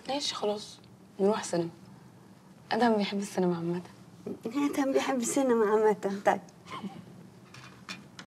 ماشي خلاص نروح سينما. ادهم بيحب السينما عامه. ادهم بيحب السينما عامه. طيب